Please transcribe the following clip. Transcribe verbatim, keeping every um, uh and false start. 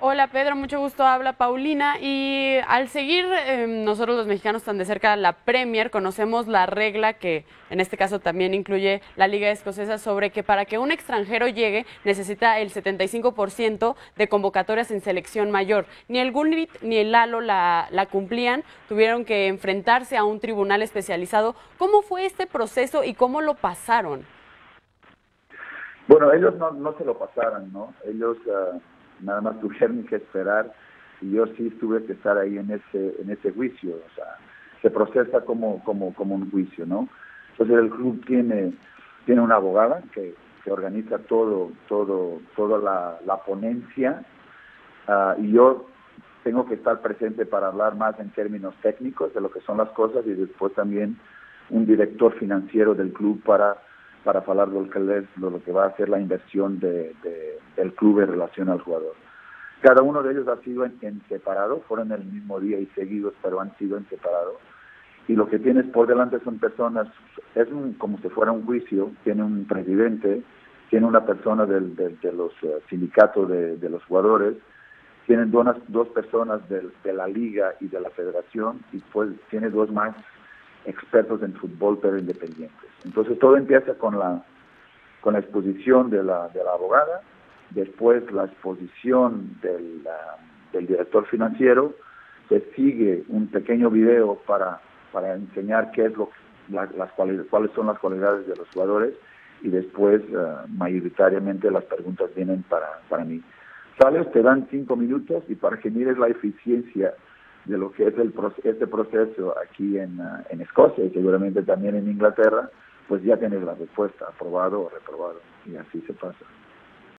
Hola Pedro, mucho gusto, habla Paulina y al seguir eh, nosotros los mexicanos tan de cerca la Premier, conocemos la regla que en este caso también incluye la Liga Escocesa sobre que para que un extranjero llegue necesita el setenta y cinco por ciento de convocatorias en selección mayor. Ni el Gullit ni el Lalo la, la cumplían, tuvieron que enfrentarse a un tribunal especializado. ¿Cómo fue este proceso y cómo lo pasaron? Bueno, ellos no, no se lo pasaron, ¿no? Ellos uh, nada más tuvieron que esperar y yo sí tuve que estar ahí en ese en ese juicio, o sea, se procesa como como como un juicio, ¿no? Entonces el club tiene tiene una abogada que, que organiza todo todo toda la, la ponencia uh, y yo tengo que estar presente para hablar más en términos técnicos de lo que son las cosas y después también un director financiero del club para para hablar de lo que, es, lo que va a ser la inversión de, de, del club en relación al jugador. Cada uno de ellos ha sido en, en separado, fueron el mismo día y seguidos, pero han sido en separado. Y lo que tienes por delante son personas, es un, como si fuera un juicio, tiene un presidente, tiene una persona del, del, de los uh, sindicatos de, de los jugadores, tienen dos, dos personas de, de la liga y de la federación, y pues tiene dos más expertos en fútbol pero independientes. Entonces todo empieza con la con la exposición de la, de la abogada, después la exposición del, uh, del director financiero, se sigue un pequeño video para, para enseñar qué es lo la, las cualidades, cuáles son las cualidades de los jugadores y después uh, mayoritariamente las preguntas vienen para, para mí. Sales, te dan cinco minutos y para que mires la eficiencia de lo que es el este proceso aquí en, uh, en Escocia y seguramente también en Inglaterra, pues ya tienes la respuesta, aprobado o reprobado, y así se pasa.